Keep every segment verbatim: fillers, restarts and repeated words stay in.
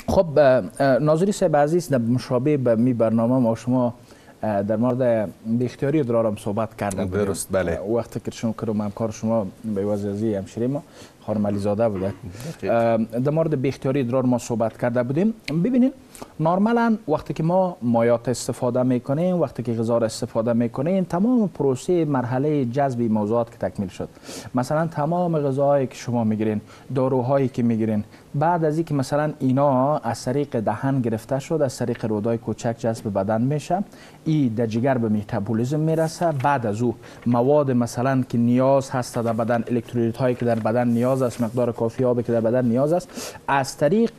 خب ناظری صاحب عزیز، در مشابه به می برنامه ما شما در مورد بی‌اختیاری ادرار هم صحبت کرده بودیم. درست، بله. وقتی که شما کردم همکار شما به وزیزی همشیره ما خانم علیزاده بوده، در مورد بی‌اختیاری ادرار ما صحبت کرده بودیم. ببینید نورمالاً وقتی که ما مایات استفاده میکنیم، وقتی که غذا را استفاده میکنیم، تمام پروسه مرحله جذب موضوعات که تکمیل شد، مثلا تمام غذاهایی که شما میگیرین، داروهایی که میگیرین، بعد از اینکه مثلا اینا از طریق دهن گرفته شد، از طریق رودای کوچک جذب بدن میشه، ای در جگر به متابولیسم میرسه، بعد از او مواد مثلا که نیاز هست در بدن، الکترولیت هایی که در بدن نیاز است، مقدار کافی آبی که در بدن نیاز است، از طریق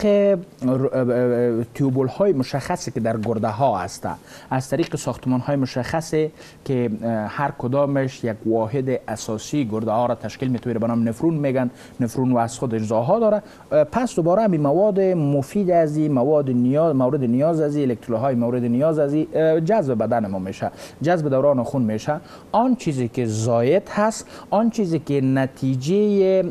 تیوبول های مشخصی که در گرده ها هست، از طریق ساختمان های مشخصی که هر کدامش یک واحد اساسی گرده ها را تشکیل میتونه، به نام نفرون میگن. نفرون و از خود اجزاها داره. پس دوباره همین مواد مفید از این مواد نیاز، مورد نیاز از این الکترول های مورد نیاز از این جذب بدن ما میشه، جذب دوران خون میشه. آن چیزی که زاید هست، آن چیزی که نتیجه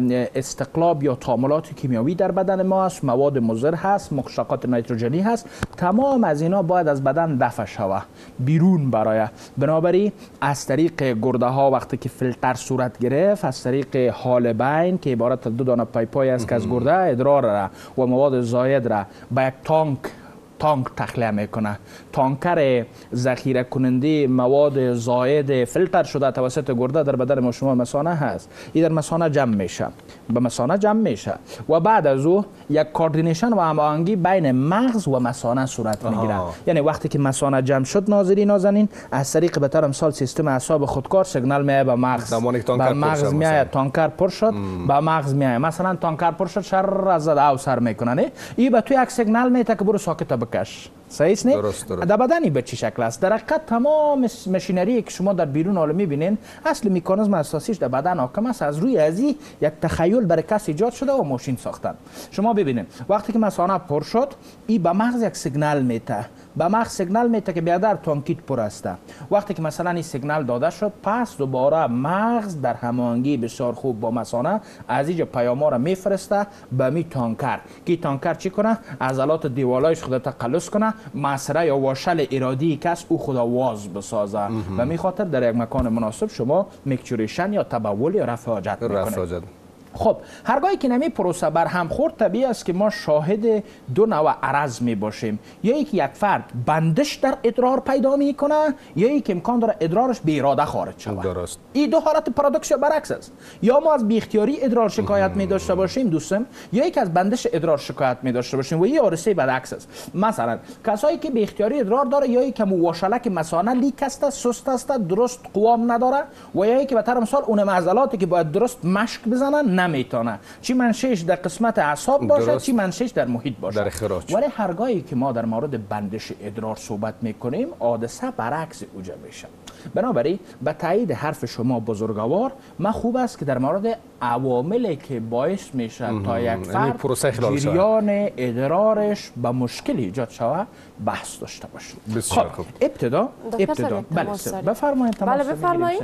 استقلاب یا تعاملات کیمیاوی در بدن ما است، مواد مضر هست، مشتقات نیتروژنی هست، تمام از اینا باید از بدن دفع شود بیرون برای. بنابراین از طریق گرده ها وقتی که فیلتر صورت گرفت، از طریق حال بین که عبارت از دو دانه پایپای است که از گرده ادرار را و مواد زاید را به یک تانک تانک تخلیه میکنه. تانکر ذخیره کننده مواد زاید فیلتر شده توسط گرده در بدن ما شما مثانه هست. این در مثانه جمع میشه، به مثانه جمع میشه و بعد از او یک کوردینیشن و هماهنگی بین مغز و مثانه صورت میگیره. یعنی وقتی که مثانه جمع شد ناظرین نازنین، از طریق به طور مثال سیستم اعصاب خودکار سیگنال میاد به مغز، به مغز میاد تانکر پر شد، به مغز میاد مثلا تانکر پر شد، شر از زد او سر میکنه، نه این به تو یک سیگنال میده که برو ساکت بکش. صحیح است نه؟ درست درست. در بدنی به چه شکل است؟ در حقیقت تمام ماشینری که شما در بیرون عالم میبینین، اصل مکانیزم اساسیش در بدن حاکم است. از روی ازی یک تخیل برای کس ایجاد شده و ماشین ساختن. شما ببینید وقتی که مثانه پر شد، این به مغز یک سیگنال میده، به مغز سیگنال میده که بیادر تانکیت پر است. وقتی که مثلا این سیگنال داده شد، پس دوباره مغز در هماهنگی بسیار خوب با مثانه از اینجا پیام را میفرسته به می تانکر، که تانکر چی کنه؟ عضلات دیوالایش خود تقلص کنه، معصره یا واشل ارادی کس او خدا واز بسازه و می خاطر در یک مکان مناسب شما میکچوریشن یا تبول یا رفع حاجت میکنه. خب هرگاهی که نمی پروسه بر هم خورد، طبیعی است که ما شاهد دو نوع عرض می باشیم. یا یک یک فرد بندش در ادرار پیدا می کنه، یا یک امکان داره ادرارش بی اراده خارج شود. درست. این دو حالت پارادوکس یا برعکس است. یا ما از بی اختیاری ادرار شکایت می داشته باشیم دوستم، یا یک از بندش ادرار شکایت می داشته باشیم و این حادثه برعکس است. مثلا کسایی که بی اختیاری ادرار داره، یا یک مواشلک مثانه لیک است، سست است، درست قوام نداره، و یا یک به طور مثال اون عضلاتی که باید درست مشک بزنن نمیتونه، چی منشهش در قسمت اعصاب باشه، چی منشهش در محیط باشه، در اخراج. ولی هرگاهی که ما در مورد بندش ادرار صحبت میکنیم، حادثه برعکس اوجه میشه. بنابراین به تایید حرف شما بزرگوار، ما خوب است که در مورد عواملی که باعث میشه تا یک فرد جریان ادرارش به مشکل ایجاد شود بحث داشته باشیم. بسیار خوب. ابتدا ابتدا بله بفرمایید. بله بفرمایید.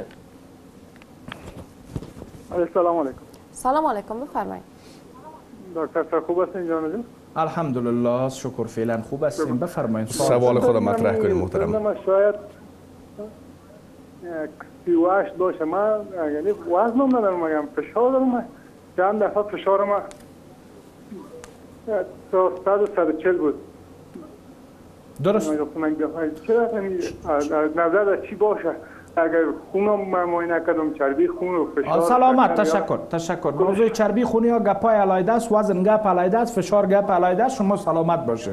السلام علیکم. سلام علیکم، بفرمایید. دکتر صاحب خوب هستین جان جان؟ الحمدلله شکر، فعلا خوب هستیم. بفرمایید. سوال خود مطرح کنید محترم. من شاید سی و هشت باشه، من یعنی وزنم ندارم، میگم فشار دارم، چند دفعه فشار من تا صد و صد و چهل بود. درست. من چرا نظر چی باشه؟ اگر خونم معاینه کردم، چربی خون و فشار. سلامت، تشکر تشکر. موضوع چربی خونی ها گپای علایده است، وزن گپ علایده است، فشار گپ علایده است. شما سلامت باشین.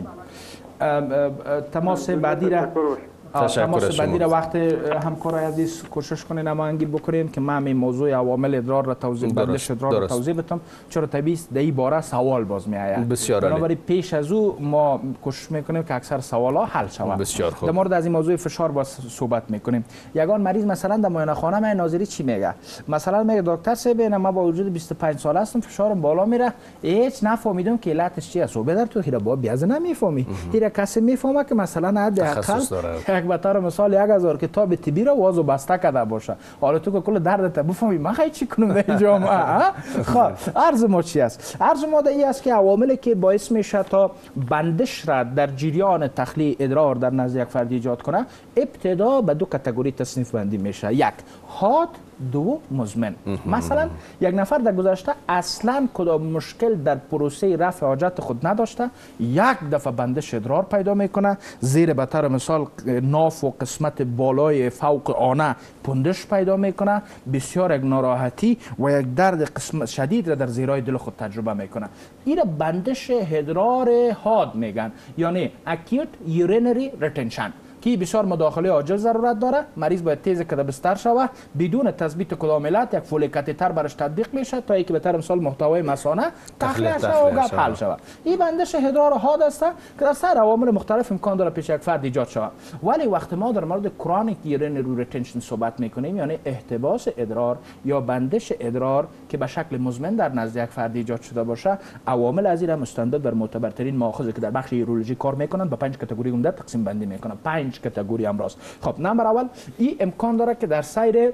تماس بعدی را تماس بعدی را وقت همکارای عزیز کوشش کنین هماهنگی بکنیم که من این موضوع عوامل ادرار را توضیح بندش ادرار را توضیح بدم، چرا طبیعی است در این باره سوال باز می آید. بسیار عالی. بنابراین پیش از او ما کوشش میکنیم که اکثر سوالا حل شود. بسیار خوب. در مورد از این موضوع فشار باز صحبت میکنیم. یگان مریض مثلا در معاینه خانه من ناظری چی میگه؟ مثلا میگه دکتر صاحب من با وجود بیست و پنج ساله هستم، فشارم بالا میره، هیچ نفهمیدم که علتش چی است. و بدر تو خیره با بیاز نمیفهمی. هیچ کسی میفهمه که مثلا حداقل یک به طور مثال یک هزار کتاب طبی را واز و بسته کرده باشه. حالا تو که کل دردت بفهمی من خیلی چی کنم در این جامعه. خب عرض ما چی است؟ عرض ما در این است که عواملی که باعث میشه تا بندش را در جریان تخلیه ادرار در نزد یک فرد ایجاد کنه، ابتدا به دو کاتگوری تصنیف بندی میشه. یک حاد، دو مزمن. مثلا یک نفر در گذشته اصلا کدام مشکل در پروسه رفع حاجت خود نداشته، یک دفعه بندش ادرار پیدا میکنه، زیر به طور مثال ناف و قسمت بالای فوق آنه پوندش پیدا میکنه، بسیار یک ناراحتی و یک درد قسمت شدید را در زیرای دل خود تجربه میکنه. این بندش ادرار حاد میگن، یعنی acute urinary retention، که بسیار مداخله عاجل ضرورت داره. مریض باید تیز کده بستر شوه، بدون تثبیت کدام علت یک فولی کاتتر برش تطبیق میشه تا اینکه به طور مثال محتوای مثانه تخلیه شوه و گپ حل شوه. این بندش ادرار حاد است که در سر عوامل مختلف امکان داره پیش یک فرد ایجاد شوه. ولی وقتی ما در مورد کرونیک یورینری ریتنشن صحبت میکنیم، یعنی احتباس ادرار یا بندش ادرار که به شکل مزمن در نزد یک فرد ایجاد شده باشه، عوامل از این مستند بر معتبرترین مؤاخذه که در بخش یورولوژی کار میکنن به پنج کاتگوری عمده تقسیم بندی میکنن. پنج کاتگوری امراض. خب نمبر اول این امکان داره که در سیر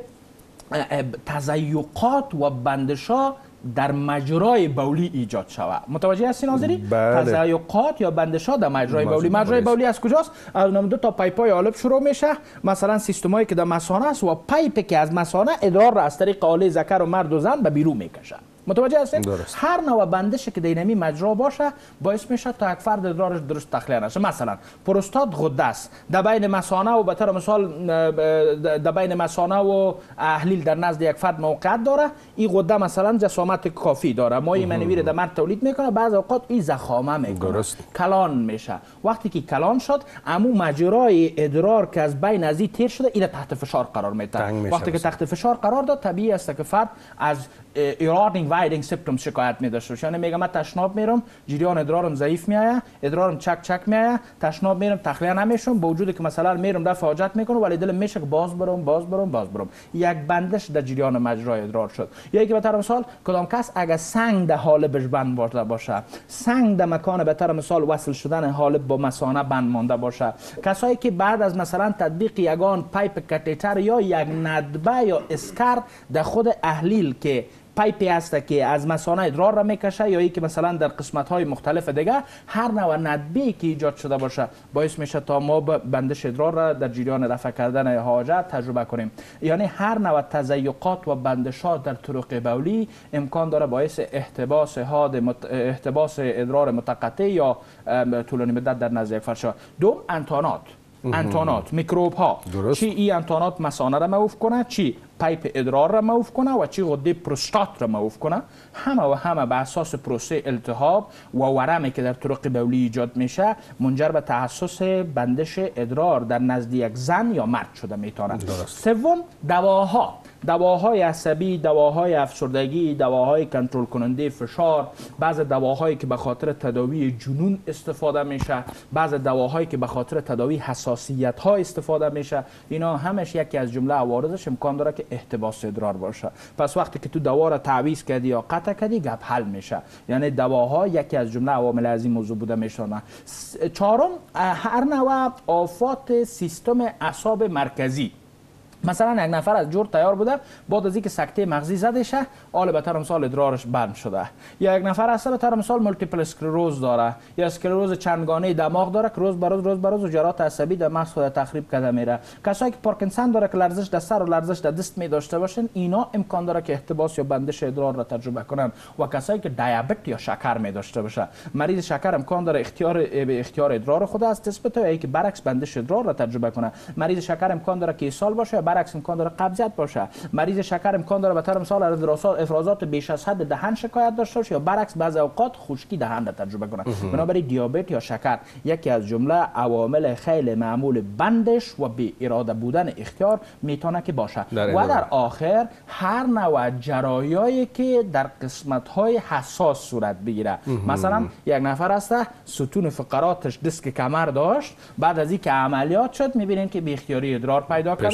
تضیقات و بندشا در مجرای بولی ایجاد شود. متوجه هستی ناظری؟ بله. تضیقات یا بندشا در مجرای بولی. مجرای بولی از کجاست؟ از نام دو تا پایپای آلب شروع میشه، مثلا سیستمایی که در مثانه است و پایپی که از مثانه ادرار را از طریق آله ذکر و مرد و زن به بیرون میکشه. متوجه هستین؟ هر نوع بندش که دینمی مجرا باشه باعث میشه تا یک فرد ادرارش درست تخلیه نشه. مثلا پروستات غده است، در بین مثانه و به طور مثال در بین مثانه و احلیل در نزد یک فرد موقعیت داره. این غده مثلا جسامت کافی داره، مایع منوی در مرد تولید میکنه، بعض اوقات این زخامه میکنه، کلان میشه. وقتی که کلان شد، امو مجرای ادرار که از بین از این تیر شده این تحت فشار قرار میده. وقتی که تحت فشار قرار داد، طبیعی است که فرد از ایرادینگ وایدینگ سیمپتومز شکایت می داشته باشه. یعنی میگم من تشناب میرم، جریان ادرارم ضعیف میایه، ادرارم چک چک میایه، تشناب میرم تخلیه نمیشم، با وجودی که مثلا میرم رفع حاجت میکنم ولی دلم میشه که باز برم باز برم باز برم. یک بندش در جریان مجرای ادرار شد. یا اینکه به طور مثال کدام کس اگر سنگ در حالبش بند مانده باشه، سنگ در مکان به طور مثال وصل شدن حالب با مثانه بند مانده باشه، کسایی که بعد از مثلا تطبیق یگان پایپ کاتتر یا یک ندبه یا اسکر در خود احلیل که پایپی هست که از مثانه ادرار را میکشه، یا ای که مثلا در قسمت های مختلف دیگه هر نوع ندبی که ایجاد شده باشه باعث میشه تا ما بندش ادرار را در جریان رفع کردن حاجت تجربه کنیم. یعنی هر نوع تضیقات و بندشات در طرق بولی امکان داره باعث احتباس حاد مت... احتباس ادرار متقطع یا طولانی مدت در نزد یک فرد شود. دوم انتانات انتانات میکروب ها، چی این انتانات مثانه را موف کنه، چی پایپ ادرار را موف کنه و چی غده پروستات را موف کنه. همه و همه به اساس پروسه التهاب و ورمی که در طرق بولی ایجاد میشه منجر به تحسس بندش ادرار در نزد یک زن یا مرد شده میتونه. سوم دواها، دواهای عصبی، دواهای افسردگی، دواهای کنترل کننده فشار، بعض دواهایی که به خاطر تداوی جنون استفاده میشه، بعض دواهایی که به خاطر تداوی حساسیت ها استفاده میشه. اینا همش یکی از جمله عوارضش امکان داره که احتباس ادرار باشه. پس وقتی که تو دوا را تعویض کردی یا قطع کردی گپ حل میشه. یعنی دواها یکی از جمله عوامل از این موضوع بوده میشونه. چهارم هر نوع آفات سیستم اعصاب مرکزی. مثلا یک نفر از جور تیار بوده، بعد از اینکه سکته مغزی زده شه، حالا به طور مثال ادرارش بند شده. یا یک نفر هست به طور مثال مولتیپل اسکلروز داره، یا اسکلروز چندگانه دماغ داره که روز به روز روز به روز جراحت عصبی در مغز خود تخریب کرده میره. کسایی که پارکینسون داره که لرزش در سر و لرزش در دست می داشته باشن، اینا امکان داره که احتباس یا بندش ادرار را تجربه کنن. و کسایی که دیابت یا شکر می داشته باشه، مریض شکر امکان داره اختیار به اختیار ادرار خود از دست بده، یا اینکه برعکس بندش ادرار را تجربه کنه. مریض شکر امکان داره که اسهال باشه، برعکس امکان داره قبضیت باشه. مریض شکر امکان داره به طور مثال از افرازات بیش از حد دهن شکایت داشته باشه، یا برعکس بعضی اوقات خشکی دهن را تجربه کنه. بنابراین دیابت یا شکر یکی از جمله عوامل خیلی معمول بندش و بی اراده بودن اختیار میتونه که باشه. در و در آخر هر نوع جراحی که در قسمت های حساس صورت بگیره. مثلا یک نفر هست ستون فقراتش دیسک کمر داشت، بعد از اینکه عملیات شد میبینین که بی اختیاری ادرار پیدا کرده و یک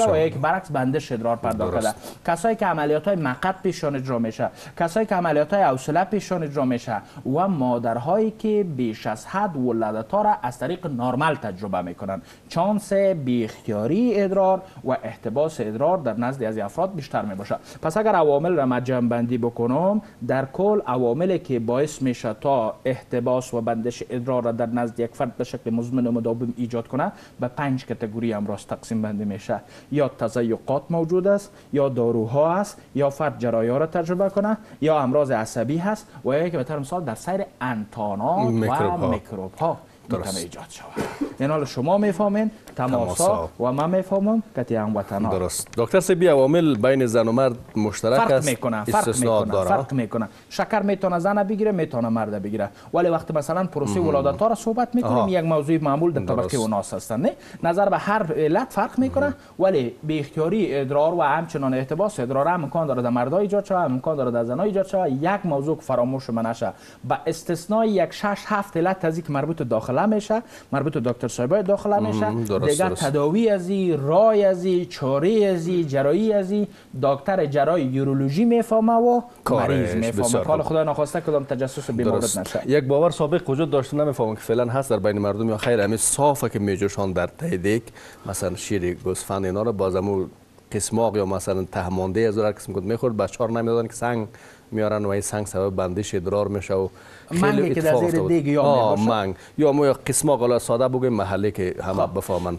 برعکس بندش ادرار پیدا کرده. کسایی که عملیات های مقعد پیششان اجرا میشه، کسایی که عملیات های حوصله پیششان اجرا میشه و مادرهایی که بیش از حد ولادت‌ها را از طریق نرمال تجربه میکنن، چانس بی اختیاری ادرار و احتباس ادرار در نزد از افراد بیشتر می باشه. پس اگر عوامل را ما جمع بندی بکنم، در کل عواملی که باعث میشه تا احتباس و بندش ادرار را در نزد یک فرد به شکل مزمن و مداوم ایجاد کنه، به پنج کاتگوری امراض تقسیم بندی میشه. یا تضیقات موجود است، یا داروها است، یا فرد جراحی را تجربه کنه، یا امراض عصبی هست و یا که به طور مثال در سایر انتانات و میکروب ها میتونه ایجاد شود. این حال شما میفهمین، تماسا و من میفهمم که هموطنان. درست. دکتر سیبی، عوامل بین زن و مرد مشترک فرق است، میکنه، فرق میکنه، فرق میکنه. شکر میتونه زن بگیره، میتونه مرد بگیره، ولی وقتی مثلا پروسه ولادت ها را صحبت میکنیم، یک موضوع معمول در طبقه اوناس هستن، نه نظر به هر علت فرق میکنه، ولی به اختیاری ادرار و همچنان احتباس ادرار هم امکان داره در مردای ایجاد شود، امکان داره در زنای ایجاد شود. یک موضوع فراموش نشه، با استثنای یک شش هفت علت از که مربوط داخله میشه، مربوط دکتر صاحبای داخله میشه، دیگه تداوی ازی، رای ازی، چاره ازی، جراحی ازی دکتر جراحی یورولوژی میفهمه و مریض میفهمه. حالا خدا نخواسته کدام تجسس بیمارد نشه. یک باور سابق وجود داشته، نمیفهمم که فعلا هست در بین مردم یا خیر، همین صافه که میجوشان در تهدیک مثلا شیر گوسفند اینا رو بازمو قسماق یا مثلا تهمانده از هر قسم کد میخورد، بچه‌ها نمیدادن که سنگ میارن و این سنگ سبب بندش ادرار میشه و منگی که در زیر دیگ یا میباشه منگ یا مو قسماق حالا ساده بگیم محله که همه بفهمن.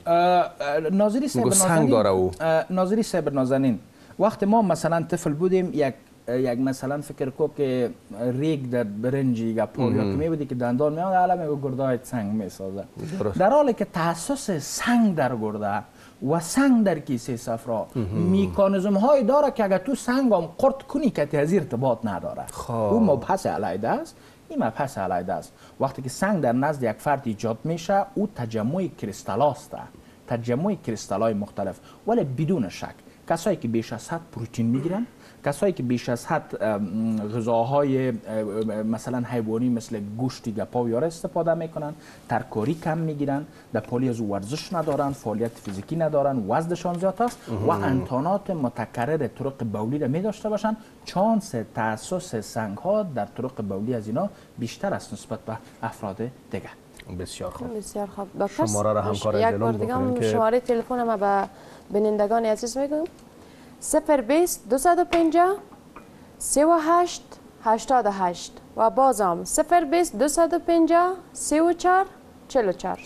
ناظری صاحب نازنین، ناظری صاحب نازنین، وقتی ما مثلا طفل بودیم، یک یک مثلا فکر کو که ریگ در برنجی یا پول یا که میبودی که دندان میاد، حالا میگه گردای سنگ میسازه، در حالی که تاسس سنگ در گرده و سنگ در کیسه صفرا میکانیزم های داره که اگر تو سنگ هم قرط کنی که از ارتباط نداره. او مبحث علیده است، این مبحث علیده است. وقتی که سنگ در نزد یک فرد ایجاد میشه، او تجمع کریستال است، تجمع کریستال های مختلف، ولی بدون شک کسایی که بیش از حد پروتئین میگیرن، کسایی که بیش از حد غذاهای مثلا حیوانی مثل گوشت گپا و یاره استفاده میکنن، ترکاری کم میگیرن، در پالی از ورزش ندارن، فعالیت فیزیکی ندارن، وزنشان زیاد است و انتانات متکرر طرق بولی را می داشته باشن، چانس تاسس سنگ ها در طرق بولی از اینا بیشتر است نسبت به افراد دیگه. بسیار خوب. بسیار خوب. شماره را همکار یک بار دیگه هم شماره تلفن ما به بینندگان عزیز میگم: صفر بیست دو صد و پنجاه سی و هشت هشتاد و هشت و بازم صفر بیست دو صد و پنجاه سی و چهار چهل و چهار.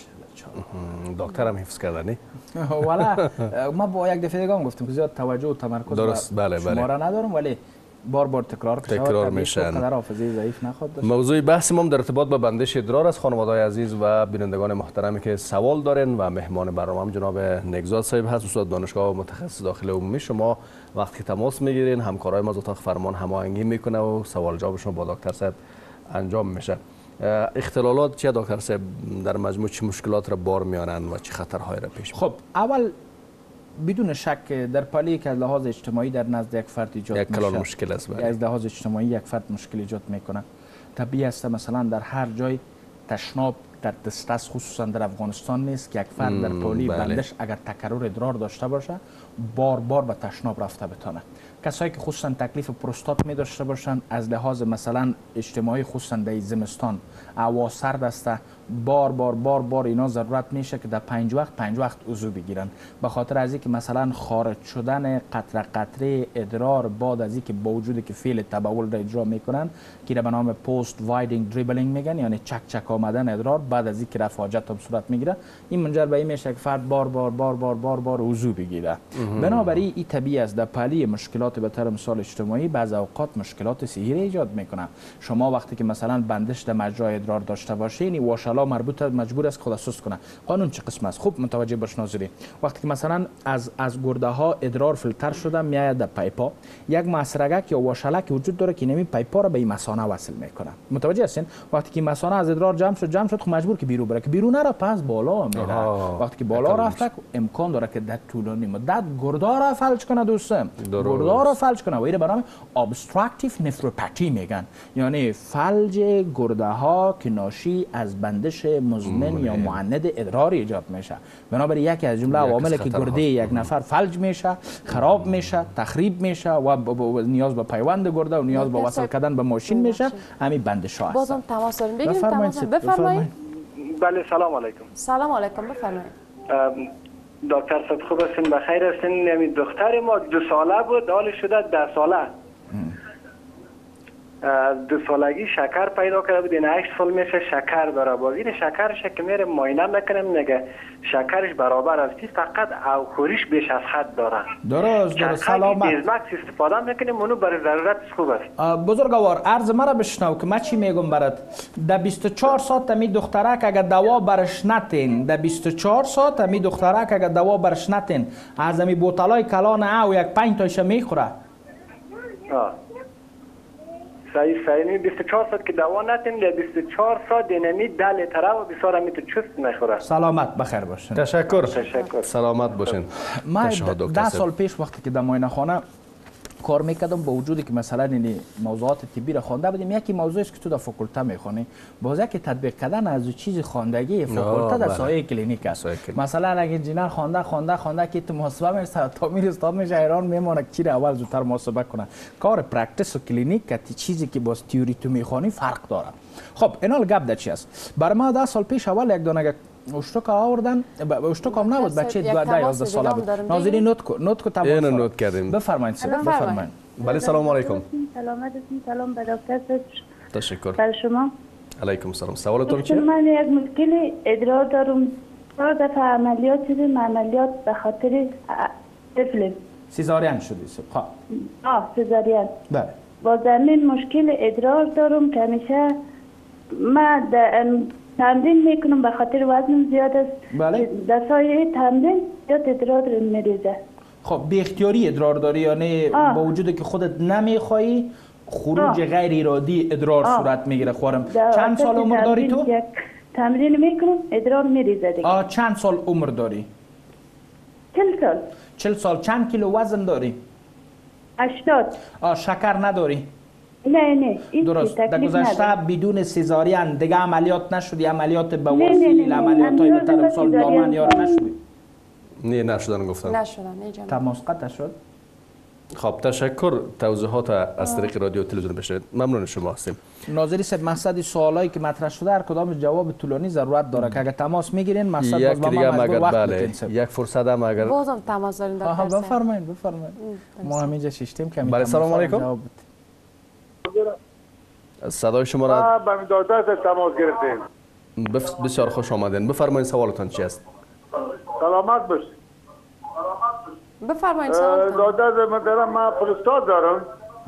دکترم حفظ کردنی؟ والا ما با یک دفعه دیگه هم گفتیم که زیاد توجه و تمرکز درست، بله بله شماره ندارم، ولی بار بار تکرار تکرار میشن. قدر حافظه ضعیف نخواد داشت. موضوع بحث ما در ارتباط با بندش ادرار از خانواده‌های عزیز و بینندگان محترمی که سوال دارن و مهمان برنامه جناب نگزاد صاحب هست، استاد دانشگاه و متخصص داخل عمومی. شما وقتی تماس میگیرین، همکارای ما از اتاق فرمان هماهنگی میکنه و سوال جواب شما با دکتر صاحب انجام میشه. اختلالات چه دکتر صاحب در مجموع چه مشکلات را بار میارن و چه خطرهایی را پیش میبرن؟ خب اول بدون شک در پالی که از لحاظ اجتماعی در نزد یک فرد ایجاد یک میشه، مشکل است. از لحاظ اجتماعی یک فرد مشکل ایجاد میکنه. طبیعی است مثلا در هر جای تشناب در دسترس، خصوصا در افغانستان نیست که یک فرد در پالی بله. بندش اگر تکرر ادرار داشته باشه بار بار به تشناب رفته بتونه. کسایی که خصوصا تکلیف پروستات می داشته باشند، از لحاظ مثلا اجتماعی خصوصا در زمستان هوا سرد است، بار بار بار بار اینا ضرورت میشه که در پنج وقت پنج وقت وضو بگیرن، به خاطر از اینکه مثلا خارج شدن قطره قطره ادرار بعد از اینکه با وجودی که فعل تبول را اجرا میکنن که به نام پست وایدینگ دریبلینگ میگن، یعنی چک چک آمدن ادرار بعد از اینکه رفع حاجت هم صورت میگیره، این منجر به این میشه که فرد بار بار بار بار بار بار وضو بگیره. بنابراین این طبیعی است در پلی مشکلات به طور مثال اجتماعی بعض اوقات مشکلات صحی را ایجاد میکنه. شما وقتی که مثلا بندش در مجرای ادرار داشته باشین، واشلا مربوط مجبور است خود سوست کنه. قانون چه قسم است؟ خوب متوجه باش ناظرین. وقتی که مثلا از از گرده ها ادرار فیلتر شده میآید در پایپا، یک مسرگک یا واشلک وجود داره که نمی پایپا را به این مثانه وصل میکنه. متوجه هستین؟ وقتی که مثانه از ادرار جمع شد جمع شد خب مجبور که بیرون بره که بیرون نره پس بالا میره. وقتی که بالا رفته امکان داره که در طولانی مدت گرده را فلج کنه دوستم، گرده را فلج کنه و اینو به نام ابستراکتیو نفروپاتی میگن، یعنی فلج گرده ها که ناشی از بندش مزمن یا معند ادراری ایجاد میشه. بنابراین یکی از جمله عواملی که گرده یک نفر فلج میشه، خراب میشه، تخریب میشه و نیاز به پیوند گرده و نیاز به وصل کردن به ماشین میشه، همین بندش ها هست. بازم تماس داریم، بگیریم تماس بفرمایید. بله سلام علیکم. سلام علیکم بفرمایید. دکتر صاحب خوب هستین؟ بخیر هستین؟ یعنی دختر ما دو ساله بود، حال شده ده ساله. دو سالگی شکر پیدا کرده بود، این هشت سال میشه شکر داره. باز این شکرش که میره معاینه میکنیم میگه شکرش برابر است، فقط اوخوریش بیش از حد داره. درست درست. سلامت. بیزمکس استفاده میکنیم اونو برای ضرورت خوب است. بزرگوار عرض مرا بشنو که من چی میگم برات. در بیست و چهار ساعت می دخترک اگر دوا برش نتین، در بیست و چهار ساعت می دخترک اگر دوا برش نتین، از می بوتلای کلان او یک پنج تایش میخوره. آه. صحیح صحیح. بیست و چهار ساعت که دوا نتین، یا بیست و چهار ساعت دینمی دل تره و بسیار همی تو چست میخوره. سلامت بخیر باشین. تشکر. تشکر. سلامت باشین. من ده سال پیش وقتی که در معاینه خانه کار میکردم، با وجودی که مثلا این موضوعات طبی را خوانده بودیم، یکی موضوعی است که تو در فاکولته میخونی، باز یکی تطبیق کردن از چیز خواندگی فاکولته در سایه کلینیک است. مثلا اگه انجینر خوانده خوانده خوانده که تو محاسبه میرسه تا میره استاد میشه حیران میمونه که چیره اول زودتر محاسبه کنه. کار پرکتیس و کلینیک که چیزی که باز تئوری تو میخوانی فرق داره. خب اینا گپ در چی است؟ برای ما ده سال پیش اول یک دونه اشتک آوردن، اشتک هم نبود، بچه ده یازده ساله بود. ناظرین نوت کو نوت کو تمام اینو نوت کردیم. بفرمایید بفرمایید. بله سلام علیکم. سلامت سلام به دکتر. تشکر. بر شما. علیکم السلام. سوالتون چیه؟ من یک مشکل ادرار دارم. چهار دفعه عملیات شدیم، عملیات به خاطر طفل. سیزارین شدی؟ خب. آه سیزارین. بله. با زمین مشکل ادرار دارم که همیشه من تمرین میکنم به خاطر وزنم زیاد است. بله. در سایه تمرین زیاد ادرار میریزه. خب بی اختیاری ادرار داری، یعنی با وجودی که خودت نمیخوایی خروج آه. غیر ارادی ادرار آه. صورت میگیره. خورم چند سال عمر داری تو؟ یک تمرین میکنم ادرار میریزه دیگه. آه چند سال عمر داری؟ چل سال. چل سال. چند کیلو وزن داری؟ هشتاد. آه شکر نداری؟ نه نه درست. در گذشته بدون سیزارین دیگه عملیات نشدی؟ عملیات بواسیر، عملیات های بهتر سال دامن یار نشدی؟ نه نشدن گفتم. نشدن ایجام. تماس قطع شد. خب تشکر. توضیحات از طریق رادیو و تلویزیون بشنوید. ممنون شما هستیم. ناظری صاحب مقصد سوالایی که مطرح شده هر کدام جواب طولانی ضرورت داره که اگه تماس میگیرین مقصد یک باز دیگه ما اگر وقت بله یک فرصت هم اگر بازم تماس دارین دکتر صاحب. بفرمایید بفرمایید. ما همینجا شیشتیم که بله سلام علیکم. صدای شما را با دکتر تماس گرفتیم. بسیار خوش آمدین. بفرمایید سوالتان چی است؟ سلامت باشید. بفرمایید سوالتان. دکتر محترم من پروستات دارم.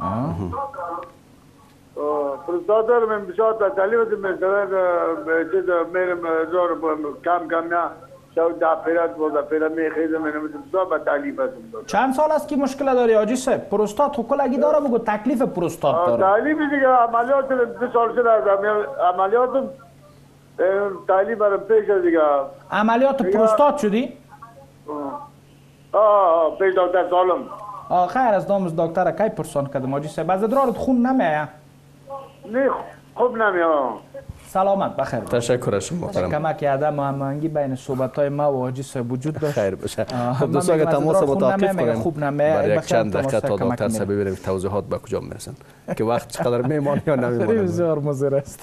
پروستات دارم من بسیار تکلیف مثلا چیز میرم زور کم کم نه شو دا پیرات بودا پیرا میخیزم من بسیار با تکلیف هستم. چند سال است که مشکل داری آجی صاحب؟ پروستات تو کلگی داره بگو تکلیف پروستات داره. تکلیف دیگه عملیات دو سال شده از عملیاتم تعلیم برم پیش دیگه. عملیات پروستات شدی؟ آه پیش دکتر سالم. آه خیر از دامز دکتر کی پرسان کردم آجی صاحب؟ از ادرارت خون نمیایه؟ نه خوب نمیایه. سلامت بخیر. تشکر از شما محترم. کمک عدم هماهنگی بین صحبت‌های ما و حاجی صاحب وجود داشت. خیر باشه. خب دوستان اگه تماس متوقف کنیم خوب نمیایه برای یک چند دقیقه تا دکتر صاحب ببینیم توضیحات به کجا میرسن که وقت چقدر میمونه یا نمیمونه. بسیار مضر است.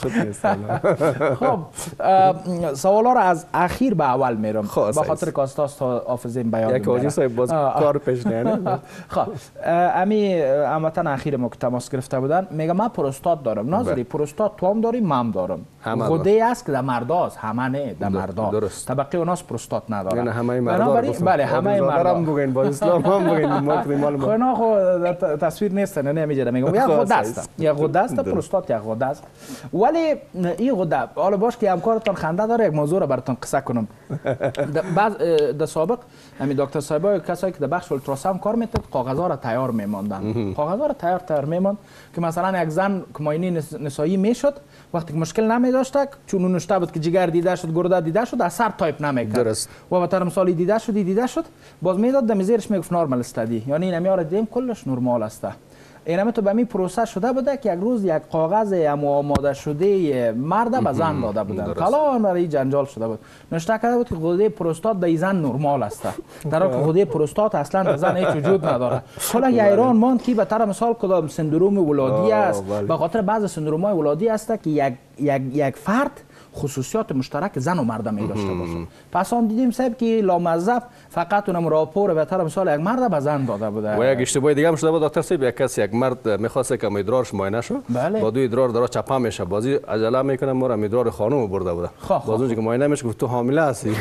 خب سوالا را از اخیر به اول میرم به خاطر کاستاس تا حافظیم بیان. یک حاجی صاحب باز کار پیش نه. خب امی هموطن اخیر ما که تماس گرفته بودن میگم من پروستات دارم. ناظری پروستات تو هم داری من دارم. غده است که در مرداست، همه نه در مردا. طبقه اوناست پروستات نداره. یعنی همه مردا. بله همه مردا. هم بگین با اسلام هم بگین ما مال ما. خب خو تصویر نیست نه نمیجره میگم یک غده است. یک غده است پروستات یک غده است. ولی این غده حالا باش که همکارتون خنده داره یک موضوع رو براتون قصه کنم. بعض در سابق همین دکتر صاحبای کسایی که در بخش اولتراساوند کار میکرد کاغذها را تیار میماندن. کاغذها را تیار تیار میماند که مثلا یک زن که معاینه نسایی میشد وقتی که مشکل نمی داشته، چون اون نشته بود که جگر دیده شد، گرده دیده شد، اثر تایپ نمیکرد. درست. و به مثال دیده شد دیده شد باز میداد دم زیرش میگفت نورمال استادی، یعنی این میاره دیم کلش نرمال است. اینم تو به می پروسه شده بوده که یک روز یک کاغذ ام آماده شده مرد به زن داده بودن، کلان برای جنجال شده بود، نوشته کرده بود که غده پروستات در زن نرمال است، در حالی که غده پروستات اصلا در زن هیچ وجود نداره. حالا ایران ماند که به طرف مثال کدام سندروم ولادی است، به خاطر بعض سندروم های ولادی است که یک یک یک فرد خصوصیات مشترک زن و مرد می داشته باشه. پس آن دیدیم صاحب که لامذهب فقط اونم راپور به طرف مثال یک مرد به زن داده بوده. و یک اشتباه دیگه هم شده بود دکتر صاحب، یک کسی یک مرد میخواسته که ادرارش معاینه شو، بله. با دو ادرار داره چپا میشه، بازی عجله میکنه ما را ادرار خانم برده بوده. باز اونجا که معاینه میشه گفت تو حامله هستی.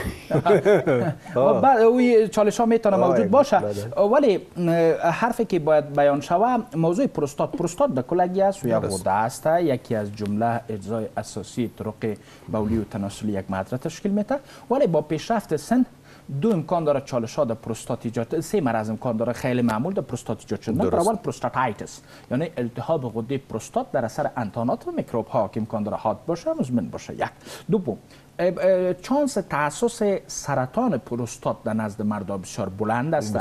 بعد اوی چالش ها میتونه موجود باشه، ولی حرفی که باید بیان شوه موضوع پروستات. پروستات در کلگی است و یک غده است، یکی از جمله اجزای اساسی طرق بولی و تناسلی یک معده تشکیل میده، ولی با پیشرفت سن دو امکان داره چالش ها در پروستات ایجاد، سه مرض امکان داره خیلی معمول در پروستات ایجاد شدن. نمبر اول پروستاتایتس، یعنی التهاب غده پروستات در اثر انتانات و میکروب ها که امکان داره حاد باشه مزمن باشه. یک دوم چانس تاسس سرطان پروستات در نزد مردا بسیار بلند است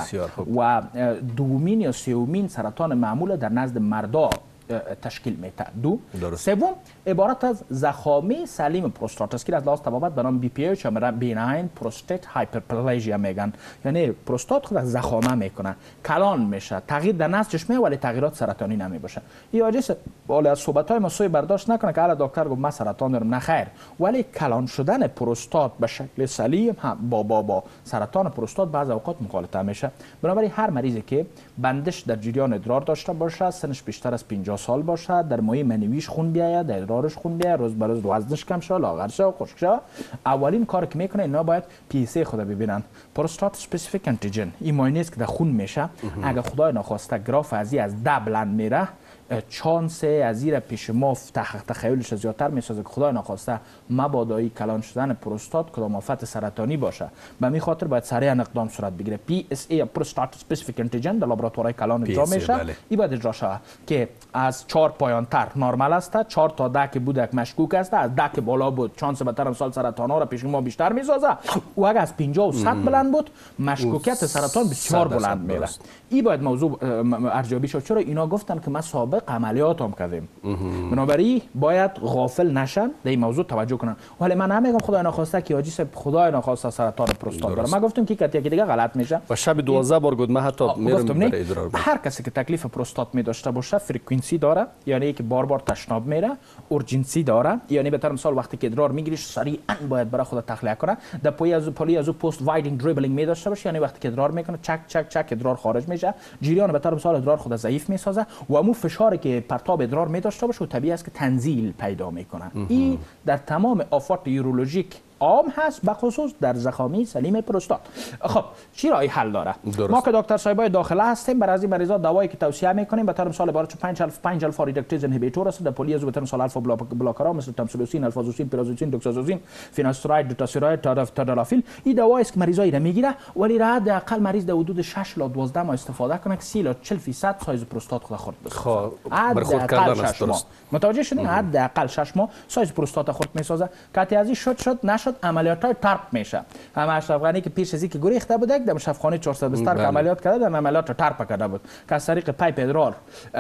و دومین یا سومین سرطان معمول در نزد مردا تشکیل میده. دو سوم عبارت از زخامه سلیم پروستات است که از لحاظ طبابت به نام بی پی اچ یا بیناین پروستات هایپرپلژیا میگن، یعنی پروستات خود از زخامه میکنه، کلان میشه، تغییر در نسجش میاد ولی تغییرات سرطانی نمی باشه. این واجه ولی از صحبت های ما سوی برداشت نکنه که حالا دکتر گفت من سرطان دارم، نه خیر، ولی کلان شدن پروستات به شکل سلیم هم با با با سرطان پروستات بعض اوقات مخالطه میشه. بنابراین هر مریضی که بندش در جریان ادرار داشته باشه، سنش بیشتر از پنجاه سال باشه، در مایع منویش خون بیاید، در ادرارش خون بیاید، روز به روز وزنش کم شه، لاغر شه و خشک شه، اولین کاری که میکنه اینا باید پی اس ای خود ببینن، پروستات اسپسیفیک انتیجن. این مایع است که در خون میشه، اگه خدای ناخواسته گراف ازی از ده بلند میره، چانس از زیر پیش ما تخیلش زیادتر میسازه که خدای ناخواسته مبادایی کلان شدن پروستات کدام آفت سرطانی باشه. به می خاطر باید سریع اقدام صورت بگیره. پی اس ای پروستات اسپسیفیک انتیجن در لابراتوارهای کلان اجرا میشه. این باید اجرا شود که از چهار پایان تر نرمال است، چهار تا ده که بودک مشکوک است، از ده که بالا بود چانس به طرف سال سرطان ها را پیش ما بیشتر میسازه، و اگر از پنجاه و صد بلند بود مشکوکیت سرطان بسیار بلند میره. این باید موضوع ارزیابی شد. چرا اینا گفتن که ما سابق عملیات هم کردیم، بنابراین باید غافل نشن در این موضوع توجه کنن. ولی من نمیگم خدای ناخواسته که حاجی صاحب خدای ناخواسته سرطان پروستات داره، من گفتم که کتی که دیگه غلط میشه و شب دوازده بار گفت من حتی میرم برای ادرار. هر کسی که تکلیف پروستات می داشته باشه فرکانسی داره، یعنی که بار بار تشناب میره، اورژنسی داره، یعنی به طور مثال وقتی که ادرار میگیریش سریعا باید برای خود تخلیه کنه، در پای از پلی از پست وایدینگ دریبلینگ می داشته باشه، یعنی وقتی که ادرار میکنه چک چک چک ادرار خارج میشه، جریان به طور مثال ادرار خود ضعیف میسازه و مو فشاری که پرتاب ادرار می داشته باشه و طبیعی است که تنزیل پیدا میکنه. این در تمام آفات یورولوژیک عام هست، به خصوص در زخامی سلیم پروستات. خب چی راه حل داره؟ درست. ما که دکتر صاحبای داخله هستیم، برای این مریضا دوایی که توصیه میکنیم به طور مثال عبارت پنج الف پنج الفا ریدکتیز اینهیبیتور است، در پلیازو به طور مثال الفا بلاکرها مثل تامسولوسین، الفازوسین، پیرازوسین، دوکسازوسین، فیناستراید، دوتاسیراید، تادالافیل. این دوایی است که مریضایی را میگیره، ولی را حداقل مریض در حدود شش تا دوازده ماه استفاده کنه که سی تا چهل درصد سایز پروستات خود خورد بسازه. خب برخورد کردن است. درست. متوجه شدین؟ حداقل شش ماه سایز پروستات خود میسازه. که از این شد شد نشد عملیات های ترپ میشه. همه اشرف غنی که پیش از اینکه گریخته بوده در شفاخانه چهارصد بستر عملیات کرده، در عملیات ترپ کرده بود که از طریق پایپ ادرار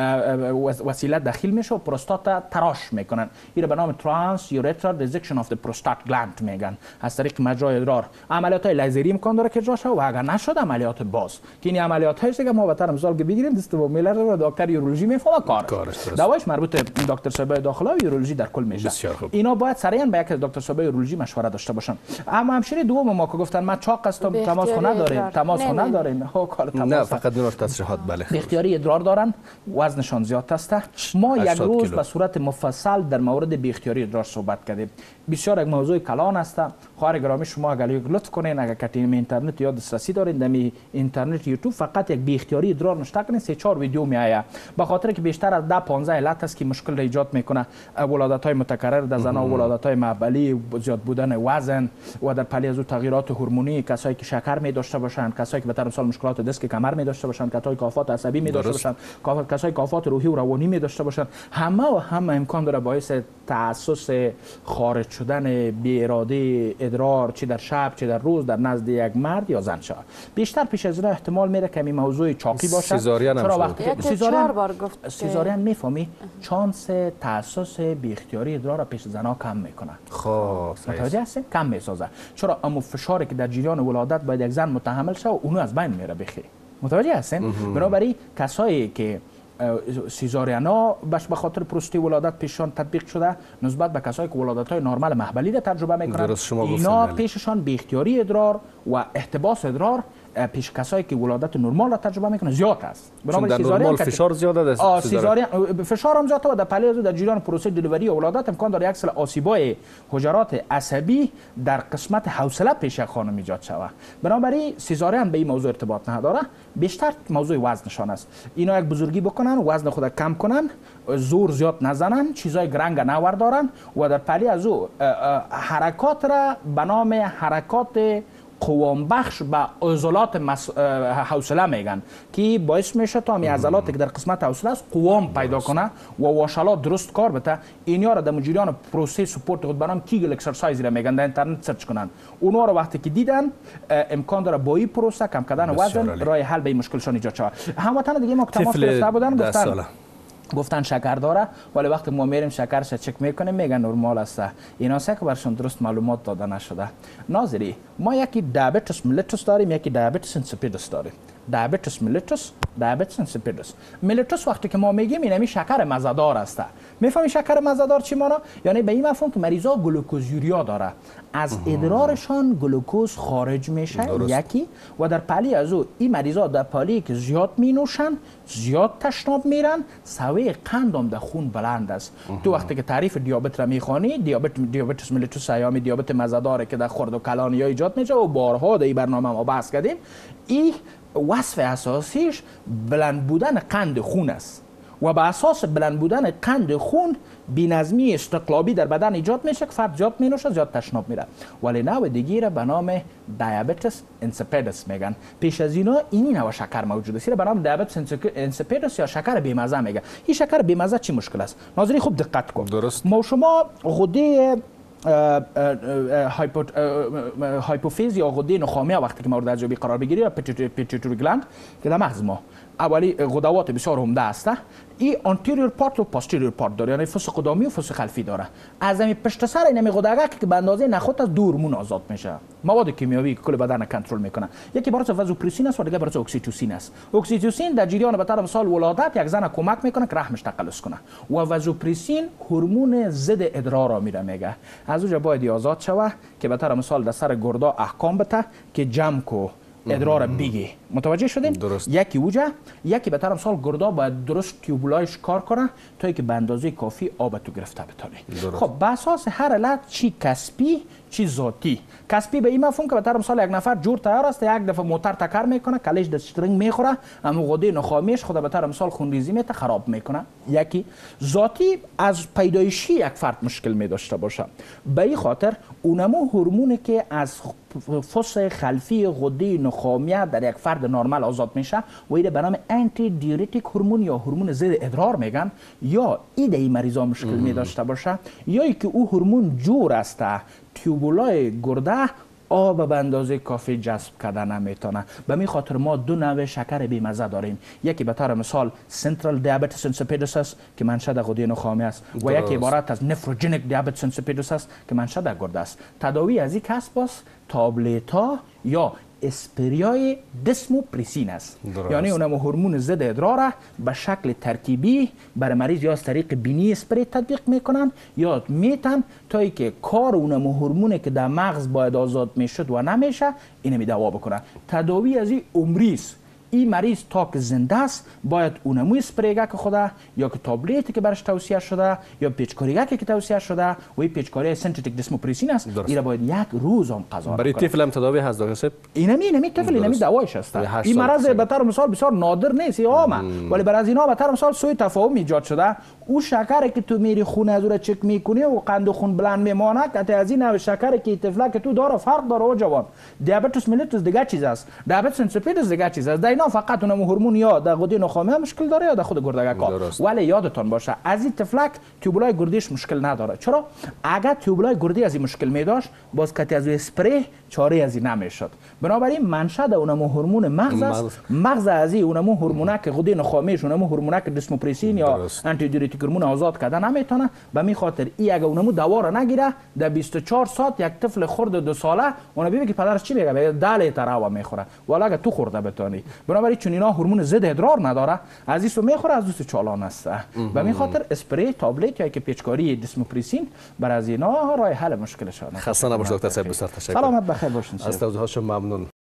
وسیله داخل میشه و پروستات تراش میکنن. این به نام ترانس یورترال ریزکشن اف دی پروستات گلند میگن. از طریق مجرای ادرار عملیات های لیزری امکان داره که اجرا شه و اگر نشد عملیات باز که این عملیات هست که ما به طور مثال بگیریم دست با میلر رو دکتر یورولوژی میفهمه کار دواش مربوط به دکتر صاحب داخله و یورولوژی در کل میشه. اینا باید سریعا با یک دکتر صاحب یورولوژی مشوره داشته باشن. اما همشیره دوم ما که گفتن ما چاق هستم تماس خو نداریم، تماس خو نداریم، ها کار تماس نه فقط نور تصریحات. بله اختیاری ادرار دارن، وزنشان زیاد است. ما یک روز به صورت مفصل در مورد بی اختیاری ادرار صحبت کردیم. بسیار یک موضوع کلان است. خواهر گرامی شما اگر لطف کنین اگر کتیم اینترنت یا دسترسی دارین در اینترنت یوتیوب فقط یک بی اختیاری ادرار نشته کنین سه چهار ویدیو میآید، به خاطر که بیشتر از ده پانزده علت است که مشکل را ایجاد میکنه. ولادت های متکرر در زنان، ولادت های معبلی، زیاد بودن وزن و در پلی از او تغییرات هورمونی، کسایی که شکر می داشته باشند، کسایی که به طور مثال مشکلات دست کمر می داشته باشند، کسایی که آفات عصبی می داشته باشند، کسایی که آفات روحی و روانی می داشته باشند، همه و همه امکان داره باعث تاسس خارج شدن بی اراده ادرار چه در شب چه در روز در نزد یک مرد یا زن شود. بیشتر پیش از این احتمال میره که این موضوع چاقی باشه. سیزارین هم شد. سیزارین بار گفت سیزارین میفهمی چانس تاسس بی اختیاری ادرار را پیش زنا کم میکنه. خب متوجه هستین؟ کم میسازه. چرا اما فشاری که در جریان ولادت باید یک زن متحمل شه و اونو از بین میره بخی. متوجه هستین؟ بنابراین کسایی که سیزارینا بش به خاطر پروستی ولادت پیششان تطبیق شده نسبت به کسایی که ولادت های نرمال محبلی را تجربه میکنند، اینا پیششان بی اختیاری ادرار و احتباس ادرار پیش کسایی که ولادت نرمال را تجربه میکنه زیاد است. چون در نرمال فشار زیاد است. سیزارین فشار هم زیاده و در پلی از در جریان پروسه دلیوری و ولادت امکان داره یک سری آسیبای حجرات عصبی در قسمت حوصله پیش خانم ایجاد شود. بنابراین سیزارین به این موضوع ارتباط نداره، بیشتر موضوع وزنشان است. اینا یک بزرگی بکنن، وزن خود کم کنن، زور زیاد نزنن، چیزای گرنگ نوردارن و در پلی از او حرکات را به نام حرکات قوام بخش به عضلات مس... حوصله میگن که باعث میشه تا همین عضلاتی که در قسمت حوصله است قوام پیدا کنه و واشلات درست کار بده. اینا را در مجریان پروسه سپورت خود برام کیگل اکسرسایز را میگن، در اینترنت سرچ کنن. اونها رو وقتی که دیدن امکان داره با این پروسه کم کردن وزن راه حل به این مشکلشون ایجاد شود. هموطن دیگه ما که تماس گرفته بودن گفتن گفتن شکر داره، ولی وقتی ما میریم شکرش چک میکنیم میگن نرمال است. اینا سه که برشون درست معلومات داده نشده. ناظری ما یکی دیابتس ملیتوس داریم، یکی دیابتس انسیپیدوس داریم. دیابتس ملیتوس، دیابتس انسیپیدوس. ملیتوس وقتی که ما میگیم اینمی شکر مزه‌دار است. میفهمی شکر مزه‌دار چی معنی؟ یعنی به این مفهوم که مریضا گلوکوزیوریا داره، از ادرارشان گلوکوز خارج میشه یکی و در پلی از او این مریضا در پلی که زیاد می نوشن، زیاد تشناب میرن، سوی قندم در خون بلند است. تو وقتی که تعریف دیابت را میخوانی، دیابت دیابتس ملیتوس ایامی دیابت مزه‌دار که در خرد و کلانی ها ایجاد میشه و بارها در این برنامه ما بحث کردیم، این وصف اساسیش بلند بودن قند خون است و به اساس بلند بودن قند خون بی‌نظمی استقلابی در بدن ایجاد میشه که فرد زیاد مینوشه، زیاد تشناب میره. ولی نوع دیگه را به نام دیابتس انسیپیدوس میگن. پیش از اینا این نوع شکر موجود است، به نام دیابتس انسیپیدوس یا شکر بی‌مزه میگن. این شکر بی‌مزه چی مشکل است؟ ناظری خوب دقت کن. درست. ما شما غده هایپوفیز یا غده نخامیه وقتی که مورد ارزیابی قرار بگیری یا پیتیوتری گلند که در مغز ما اولی غدوات بسیار عمده است. این آنتریور پارت و پاستریور پارت داره، یعنی فص قدامی و فص خلفی داره. از همین پشت سر این غده‌ها که به اندازه نخود از دو هورمون آزاد میشه، مواد کیمیایی که کل بدن کنترل میکنه. یکی برای وازوپرسین است و دیگه برای اکسیتوسین است. اکسیتوسین در جریان به طور مثال ولادت یک زن کمک میکنه که رحمش تقلص کنه و وازوپرسین هورمون ضد ادرار را میره میگه. از اونجا باید آزاد شوه که به طور مثال در سر گردا احکام بده که جمع کو ادرار بگی. متوجه شدین؟ درست. یکی اوجه، یکی به طور مثال گردا باید درست تیوبولایش کار کنه تا اینکه به اندازه کافی آب تو گرفته بتونه. خب به اساس هر علت چی کسبی چی ذاتی. کسبی به این مفهوم که به طور مثال یک نفر جور تیار است، یک دفعه موتور تکر میکنه، کلش در شترنگ میخوره، اما غده نخامیش خود به طور مثال خونریزی میته خراب میکنه. یکی ذاتی از پیدایشی یک فرد مشکل می داشته باشه. به این خاطر اونمو هورمونی که از فص خلفی غده نخامیه در یک فرد نرمال آزاد میشه و اینو به نام آنتی دیورتیک هورمون یا هورمون ضد ادرار میگن. یا این این مریضا مشکل می داشته باشه یا ای که او هورمون جور است، تیوبولای گرده آب به اندازه کافی جذب کردن نمیتونه. به می خاطر ما دو نوع شکر بی‌مزه داریم. یکی به طور مثال سنترال دیابتس انسیپیدوس است که منشأ غده نخامی است و یکی عبارت از نفروژنیک دیابتس انسیپیدوس است که منشأ در گرده است. تداوی از این کسب است تابلتا یا اسپریای دسموپریسین است. درست. یعنی اونم هورمون ضد ادرار به شکل ترکیبی برای مریض یا از طریق بینی اسپری تطبیق میکنن یا میتن تا ای که کار اونم هورمونی که در مغز باید آزاد میشد و نمیشه اینو دوا بکنن. تداوی از این عمری است این مریض تا که زنده است باید اونمو اسپریگه که خوده یا که تابلتی که برش توصیه شده یا پیچکاریگه که توصیه شده و این پیچکاری سنتتیک دیسموپریسین است، این باید یک روز هم قضا برای طفل هم تداوی هست دکتر صاحب؟ اینمی اینمی طفل اینمی دوایش است. این مرض به طور مثال بسیار نادر نیست، عامه، ولی برای از اینا به طور مثال سوء تفاهم ایجاد شده. او شکری که تو میری خون از اون چک میکنی و قند خون بلند میمانه که از این نوع شکری که طفلا که تو داره فرق داره. و جوان دیابتوس ملیتوس دیگه چیز است، دیابتوس انسیپیدوس دیگه چیز است. در اینا فقط اون هورمون یا در غده نخامه مشکل داره یا در خود گردگک ها. ولی یادتان باشه از این طفلک تیوبولای گردیش مشکل نداره. چرا؟ اگر تیوبولای گردی از این مشکل می داشت باز کتی از اسپری چاره از این نمیشد. بنابراین منشأ اونم هورمون مغز است. مغز از این اونم هورمونه که غده نخامه اونم هورمونه که دیسموپریسین یا آنتی دیورتیک هورمون آزاد کردن نمیتونه. به می خاطر این اگه اونم دوا را نگیره در بیست و چهار ساعت یک طفل خرد دو ساله اون ببینه که پدرش چی میگه، میگه داله تراوا میخوره ولی اگه تو خورده بتونی. بنابراین چون اینا هورمون ضد ادرار نداره از اینو میخوره از دوست چالان است. به می خاطر اسپری تابلت یا که پیچکاری دیسموپریسین بر از اینا راه حل مشکلشان. خسته نباش دکتر صاحب، بسیار تشکر. سلامت بخیر باشین. از توضیحاتشون ممنون.